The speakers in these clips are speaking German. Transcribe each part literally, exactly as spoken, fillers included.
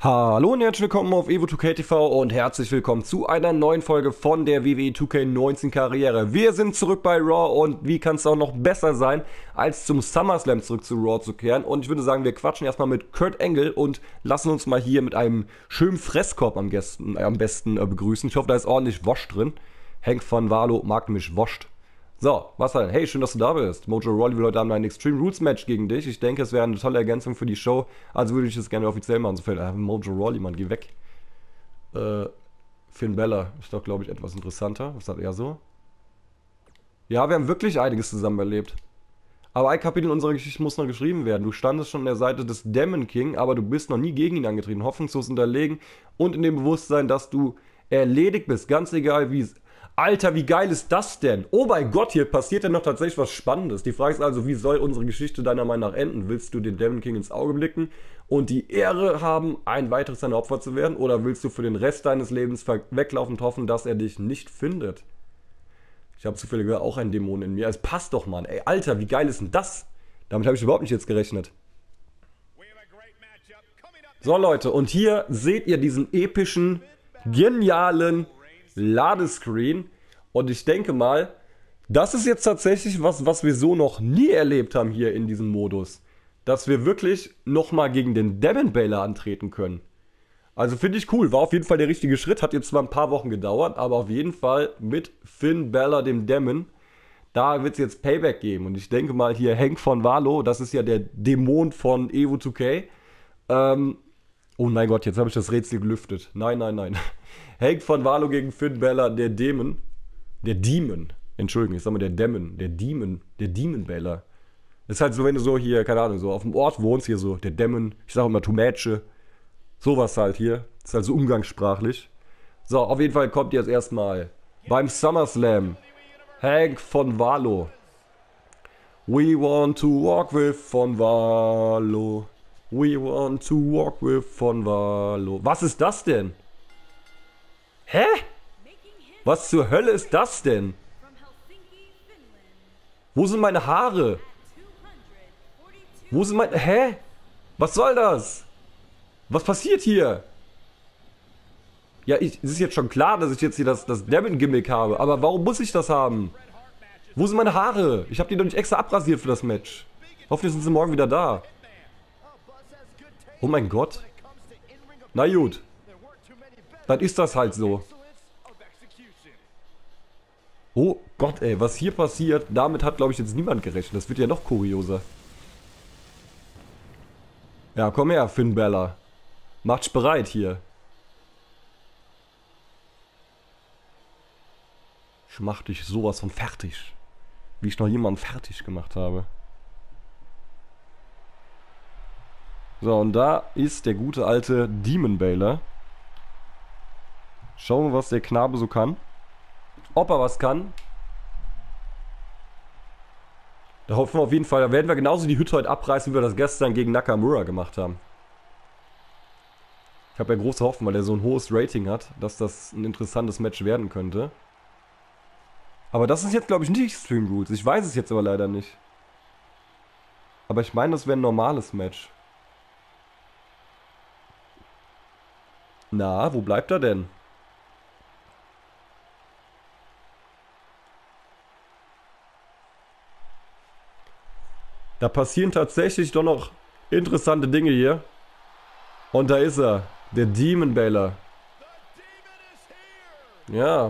Hallo und herzlich willkommen auf Evo zwei K T V und herzlich willkommen zu einer neuen Folge von der W W E zwei K neunzehn Karriere. Wir sind zurück bei Raw und wie kann es auch noch besser sein, als zum SummerSlam zurück zu Raw zu kehren. Und ich würde sagen, wir quatschen erstmal mit Kurt Angle und lassen uns mal hier mit einem schönen Fresskorb am, Gästen, äh, am besten äh, begrüßen. Ich hoffe, da ist ordentlich Wurst drin. Hank von Valo mag nämlich Wurst. So, was denn? Hey, schön, dass du da bist. Mojo Rawley will heute Abend ein Extreme Rules Match gegen dich. Ich denke, es wäre eine tolle Ergänzung für die Show. Also würde ich das gerne offiziell machen. So viel, äh, Mojo Rawley, Mann, geh weg. Äh, Finn Balor ist doch, glaube ich, etwas interessanter. Was sagt er so? Ja, wir haben wirklich einiges zusammen erlebt. Aber ein Kapitel unserer Geschichte muss noch geschrieben werden. Du standest schon an der Seite des Demon King, aber du bist noch nie gegen ihn angetreten. Hoffnungslos unterlegen und in dem Bewusstsein, dass du erledigt bist. Ganz egal, wie es... Alter, wie geil ist das denn? Oh mein Gott, hier passiert ja noch tatsächlich was Spannendes. Die Frage ist also, wie soll unsere Geschichte deiner Meinung nach enden? Willst du den Demon King ins Auge blicken und die Ehre haben, ein weiteres seiner Opfer zu werden? Oder willst du für den Rest deines Lebens weglaufend hoffen, dass er dich nicht findet? Ich habe zufällig auch einen Dämon in mir. Es passt doch, Mann. Ey, Alter, wie geil ist denn das? Damit habe ich überhaupt nicht jetzt gerechnet. So, Leute, und hier seht ihr diesen epischen, genialen Ladescreen. Und ich denke mal, das ist jetzt tatsächlich was, was wir so noch nie erlebt haben hier in diesem Modus. Dass wir wirklich nochmal gegen den Demon Balor antreten können. Also finde ich cool. War auf jeden Fall der richtige Schritt. Hat jetzt zwar ein paar Wochen gedauert, aber auf jeden Fall mit Finn Balor, dem Demon. Da wird es jetzt Payback geben. Und ich denke mal hier Hank von Valo, das ist ja der Dämon von Evo zwei K. Ähm, oh mein Gott, jetzt habe ich das Rätsel gelüftet. Nein, nein, nein. Hank von Valo gegen Finn Balor, der Dämon. Der Demon. Entschuldigung, ich sag mal der Dämon. Der Demon. Der Demon Balor. Das ist halt so, wenn du so hier, keine Ahnung, so auf dem Ort wohnst, hier so, der Dämon. Ich sag immer Tumätsche. Sowas halt hier. Das ist halt so umgangssprachlich. So, auf jeden Fall kommt jetzt erstmal beim SummerSlam Hank von Valo. We want to walk with von Valo. We want to walk with von Valo. Was ist das denn? Hä? Was zur Hölle ist das denn? Wo sind meine Haare? Wo sind meine... Hä? Was soll das? Was passiert hier? Ja, ich, es ist jetzt schon klar, dass ich jetzt hier das, das Demon-Gimmick habe. Aber warum muss ich das haben? Wo sind meine Haare? Ich habe die doch nicht extra abrasiert für das Match. Hoffentlich sind sie morgen wieder da. Oh mein Gott. Na gut. Dann ist das halt so. Oh Gott, ey, was hier passiert, damit hat, glaube ich, jetzt niemand gerechnet. Das wird ja noch kurioser. Ja, komm her, Finn Balor. Macht's bereit hier. Ich mach dich sowas von fertig. Wie ich noch jemanden fertig gemacht habe. So, und da ist der gute alte Demon Balor. Schauen wir, was der Knabe so kann. Ob er was kann. Da hoffen wir auf jeden Fall, da werden wir genauso die Hütte heute abreißen, wie wir das gestern gegen Nakamura gemacht haben. Ich habe ja große Hoffnung, weil er so ein hohes Rating hat, dass das ein interessantes Match werden könnte. Aber das ist jetzt, glaube ich, nicht Extreme Rules. Ich weiß es jetzt aber leider nicht. Aber ich meine, das wäre ein normales Match. Na, wo bleibt er denn? Da passieren tatsächlich doch noch interessante Dinge hier. Und da ist er. Der Demon Balor. Ja.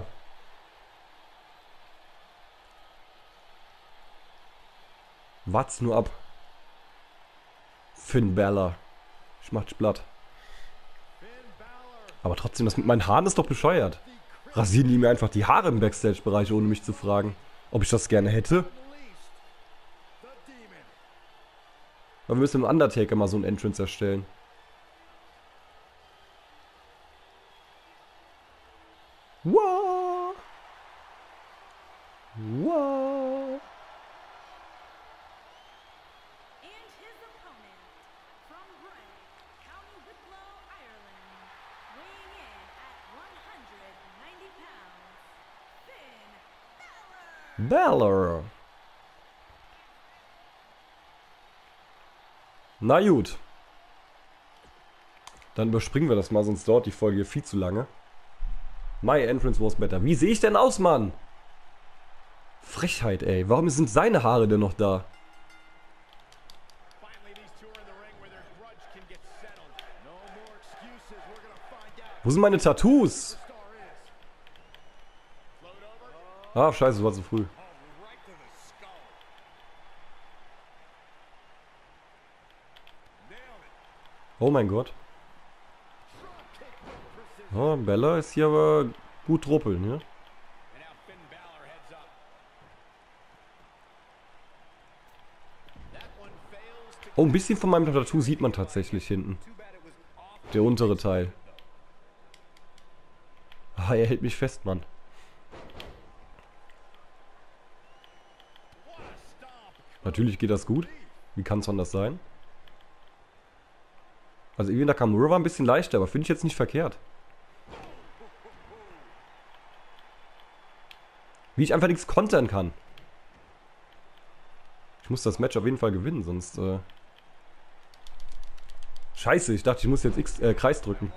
Wart's nur ab. Finn Balor. Ich mach dich platt. Aber trotzdem, das mit meinen Haaren ist doch bescheuert. Rasieren die mir einfach die Haare im Backstage-Bereich, ohne mich zu fragen, ob ich das gerne hätte? Wir müssen im Undertaker mal so ein Entrance erstellen. Wow. Wow. Balor. Na gut. Dann überspringen wir das mal, sonst dauert die Folge hier viel zu lange. My entrance was better. Wie sehe ich denn aus, Mann? Frechheit, ey. Warum sind seine Haare denn noch da? Wo sind meine Tattoos? Ah, scheiße, es war zu früh. Oh mein Gott. Oh, Bella ist hier aber gut ruppeln, ja? Oh, ein bisschen von meinem Tattoo sieht man tatsächlich hinten. Der untere Teil. Ah, er hält mich fest, Mann. Natürlich geht das gut. Wie kann es anders sein? Also irgendwie Nakamura war ein bisschen leichter, aber finde ich jetzt nicht verkehrt. Wie ich einfach nichts kontern kann. Ich muss das Match auf jeden Fall gewinnen, sonst... Äh Scheiße, ich dachte, ich muss jetzt X, äh, Kreis drücken.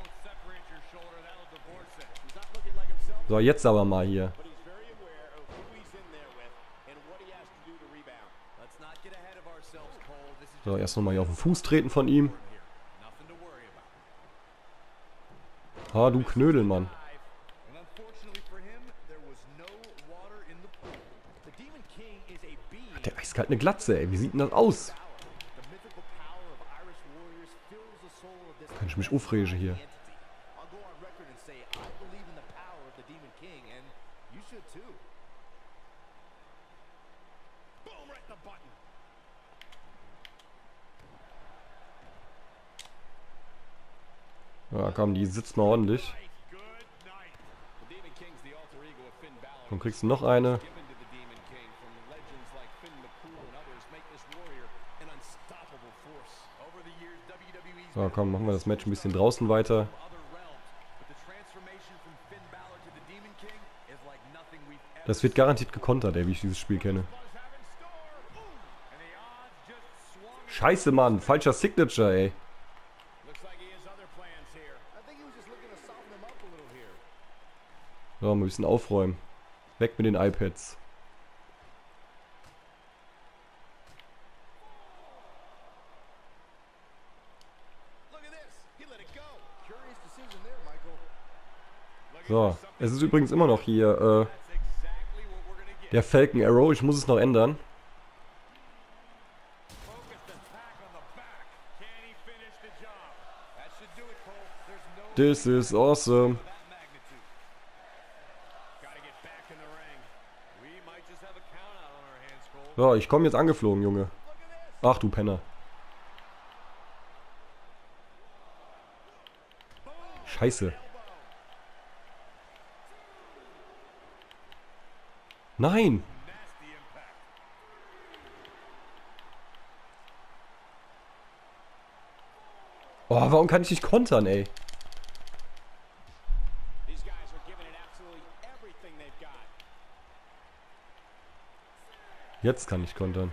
So, jetzt aber mal hier. So, erst nochmal hier auf den Fuß treten von ihm. Ah, du Knödel, Mann. Hat der eiskalt eine Glatze, ey. Wie sieht denn das aus? Kann ich mich aufregen hier. Ja, komm, die sitzt mal ordentlich. Dann kriegst du noch eine. So, komm, machen wir das Match ein bisschen draußen weiter. Das wird garantiert gekontert, ey, wie ich dieses Spiel kenne. Scheiße, Mann. Falscher Signature, ey. So, mal ein bisschen aufräumen. Weg mit den iPads. So, es ist übrigens immer noch hier äh, der Falcon Arrow. Ich muss es noch ändern. This is awesome. So, ich komme jetzt angeflogen, Junge. Ach du Penner. Scheiße. Nein! Oh, warum kann ich nicht kontern, ey? Jetzt kann ich kontern.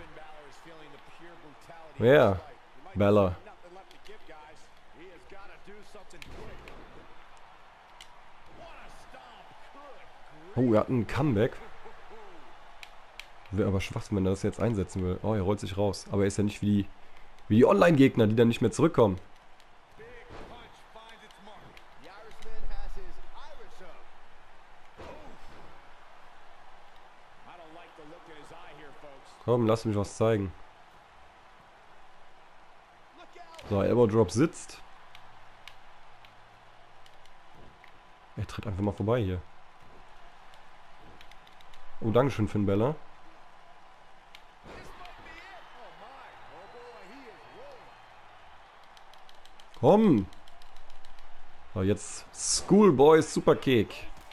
Ja, yeah. Bella. Oh, er hat ein Comeback. Wäre aber Schwachsinn, wenn er das jetzt einsetzen will. Oh, er rollt sich raus. Aber er ist ja nicht wie die, wie die Online-Gegner, die dann nicht mehr zurückkommen. Komm, lass mich was zeigen. So, Elbow Drop sitzt. Er tritt einfach mal vorbei hier. Oh, dankeschön, Finn Bella. Komm! So, jetzt Schoolboy Superkick.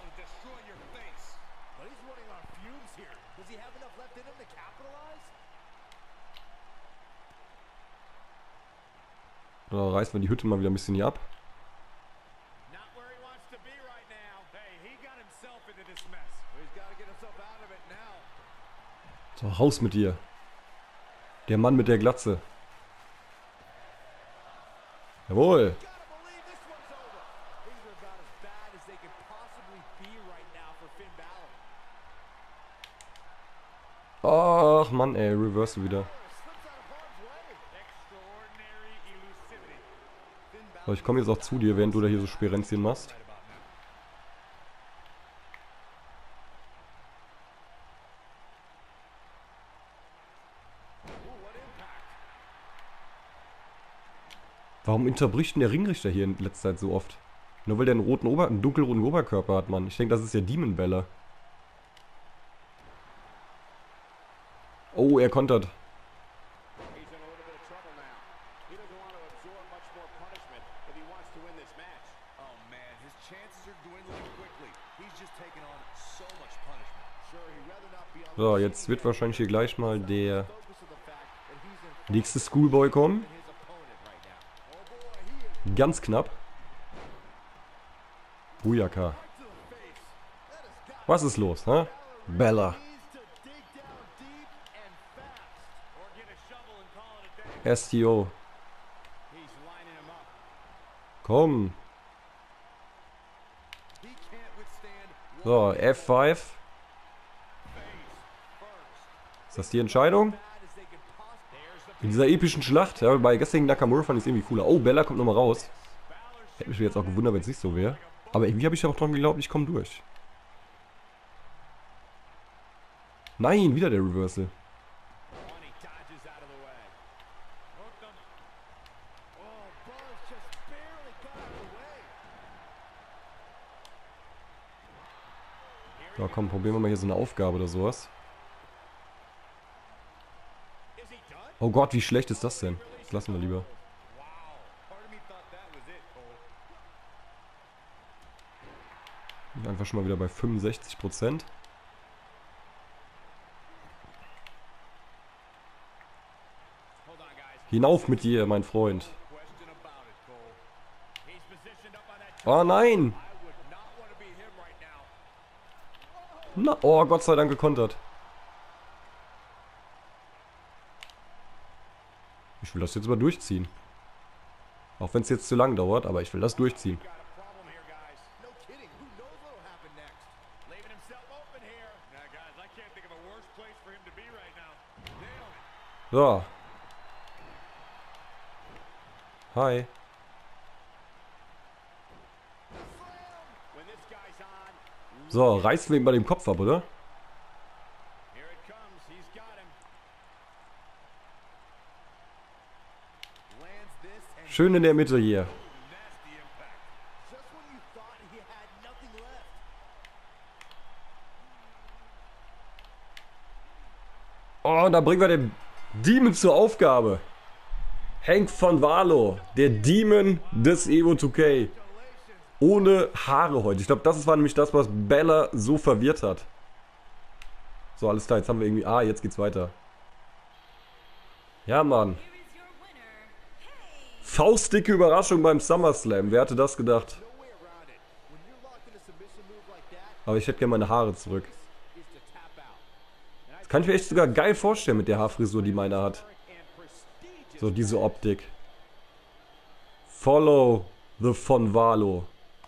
Da reißen wir die Hütte mal wieder ein bisschen hier ab. So, raus mit dir. Der Mann mit der Glatze. Jawohl. Mann, ey, Reverse wieder. So, ich komme jetzt auch zu dir, während du da hier so Sperenzchen machst. Warum unterbricht denn der Ringrichter hier in letzter Zeit so oft? Nur weil der einen roten Ober einen dunkelroten Oberkörper hat, Mann. Ich denke, das ist ja Demon Bella. Oh, er kontert. So, jetzt wird wahrscheinlich hier gleich mal der nächste Schoolboy kommen. Ganz knapp. Bujaka. Was ist los, hä? Bella. S T O. Komm. So, F fünf. Ist das die Entscheidung? In dieser epischen Schlacht, ja, bei gestrigen Nakamura fand ich es irgendwie cooler. Oh, Bella kommt nochmal raus. Hätte mich jetzt auch gewundert, wenn es nicht so wäre. Aber irgendwie habe ich auch dran geglaubt, ich komme durch. Nein, wieder der Reversal. So, komm, probieren wir mal hier so eine Aufgabe oder sowas. Oh Gott, wie schlecht ist das denn? Das lassen wir lieber. Einfach schon mal wieder bei fünfundsechzig Prozent. Hinauf mit dir, mein Freund. Oh nein! Na, oh, Gott sei Dank gekontert. Ich will das jetzt mal durchziehen. Auch wenn es jetzt zu lang dauert, aber ich will das durchziehen. So. Hi. So, reißen wir ihm mal den Kopf ab, oder? Schön in der Mitte hier. Oh, und da bringen wir den Demon zur Aufgabe. Hank von Valo, der Demon des Evo zwei K. Ohne Haare heute. Ich glaube, das war nämlich das, was Bella so verwirrt hat. So, alles klar, jetzt haben wir irgendwie... Ah, jetzt geht's weiter. Ja, Mann. Faustdicke Überraschung beim SummerSlam. Wer hatte das gedacht? Aber ich hätte gerne meine Haare zurück. Das kann ich mir echt sogar geil vorstellen mit der Haarfrisur, die meiner hat. So, diese Optik. Follow the Von Valo.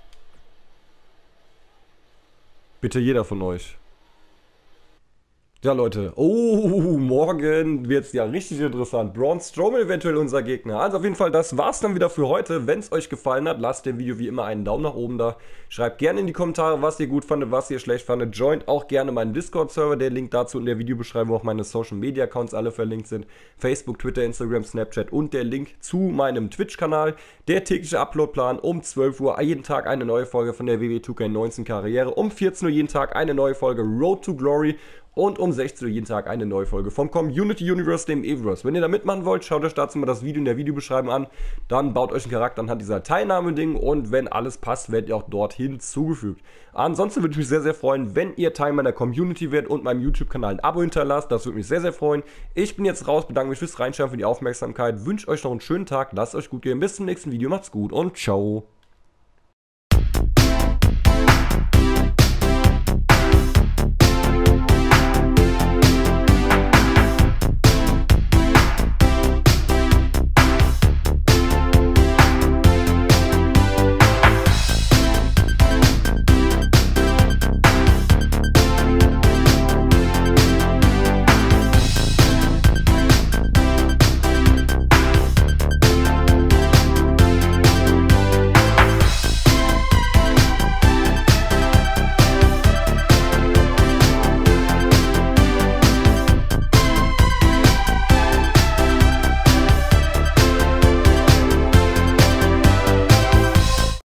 Bitte jeder von euch. Ja, Leute. Oh, morgen wird es ja richtig interessant. Braun Strowman eventuell unser Gegner. Also auf jeden Fall, das war's dann wieder für heute. Wenn es euch gefallen hat, lasst dem Video wie immer einen Daumen nach oben da. Schreibt gerne in die Kommentare, was ihr gut fandet, was ihr schlecht fandet. Joint auch gerne meinen Discord-Server. Der Link dazu in der Videobeschreibung, wo auch meine Social-Media-Accounts alle verlinkt sind. Facebook, Twitter, Instagram, Snapchat und der Link zu meinem Twitch-Kanal. Der tägliche Uploadplan um zwölf Uhr. Jeden Tag eine neue Folge von der W W E zwei K neunzehn Karriere. Um vierzehn Uhr jeden Tag eine neue Folge Road to Glory. Und um sechzehn Uhr jeden Tag eine neue Folge vom Community Universe, dem Evoverse. Wenn ihr da mitmachen wollt, schaut euch dazu mal das Video in der Videobeschreibung an. Dann baut euch einen Charakter anhand dieser Teilnahmeding und wenn alles passt, werdet ihr auch dort hinzugefügt. Ansonsten würde ich mich sehr, sehr freuen, wenn ihr Teil meiner Community werdet und meinem YouTube-Kanal ein Abo hinterlasst. Das würde mich sehr, sehr freuen. Ich bin jetzt raus, bedanke mich fürs Reinschauen, für die Aufmerksamkeit, wünsche euch noch einen schönen Tag, lasst euch gut gehen. Bis zum nächsten Video, macht's gut und ciao.